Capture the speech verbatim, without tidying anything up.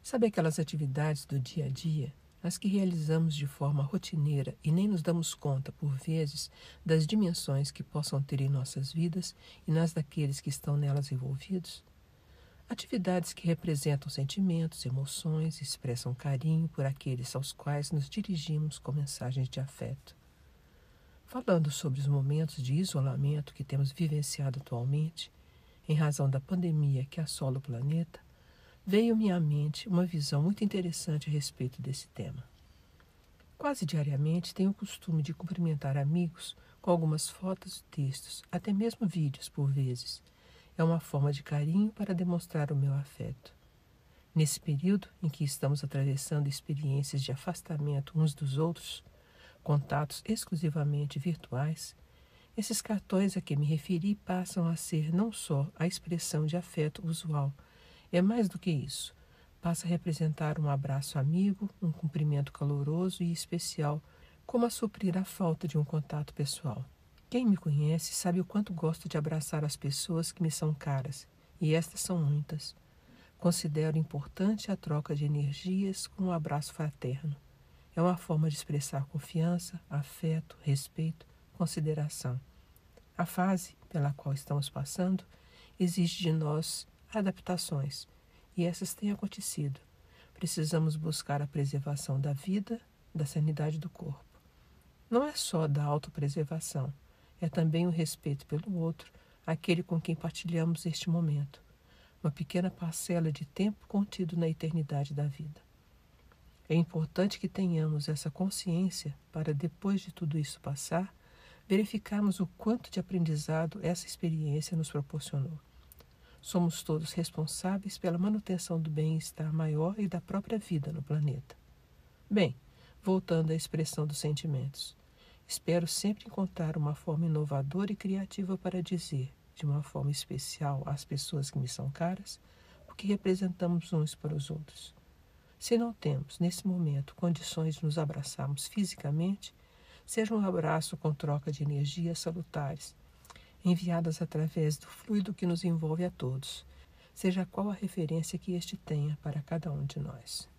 Sabe aquelas atividades do dia a dia, as que realizamos de forma rotineira e nem nos damos conta, por vezes, das dimensões que possam ter em nossas vidas e nas daqueles que estão nelas envolvidos? Atividades que representam sentimentos, emoções, expressam carinho por aqueles aos quais nos dirigimos com mensagens de afeto. Falando sobre os momentos de isolamento que temos vivenciado atualmente, em razão da pandemia que assola o planeta, veio-me à mente uma visão muito interessante a respeito desse tema. Quase diariamente tenho o costume de cumprimentar amigos com algumas fotos e textos, até mesmo vídeos por vezes. É uma forma de carinho para demonstrar o meu afeto. Nesse período em que estamos atravessando experiências de afastamento uns dos outros, contatos exclusivamente virtuais, esses cartões a que me referi passam a ser não só a expressão de afeto usual. É mais do que isso. Passa a representar um abraço amigo, um cumprimento caloroso e especial, como a suprir a falta de um contato pessoal. Quem me conhece sabe o quanto gosto de abraçar as pessoas que me são caras, e estas são muitas. Considero importante a troca de energias com um abraço fraterno. É uma forma de expressar confiança, afeto, respeito, consideração. A fase pela qual estamos passando exige de nós adaptações, e essas têm acontecido. Precisamos buscar a preservação da vida, da sanidade do corpo. Não é só da autopreservação, é também o respeito pelo outro, aquele com quem partilhamos este momento, uma pequena parcela de tempo contido na eternidade da vida. É importante que tenhamos essa consciência para, depois de tudo isso passar, verificarmos o quanto de aprendizado essa experiência nos proporcionou. Somos todos responsáveis pela manutenção do bem-estar maior e da própria vida no planeta. Bem, voltando à expressão dos sentimentos, espero sempre encontrar uma forma inovadora e criativa para dizer, de uma forma especial às pessoas que me são caras, o que representamos uns para os outros. Se não temos, nesse momento, condições de nos abraçarmos fisicamente, seja um abraço com troca de energias salutares, enviadas através do fluido que nos envolve a todos, seja qual a referência que este tenha para cada um de nós.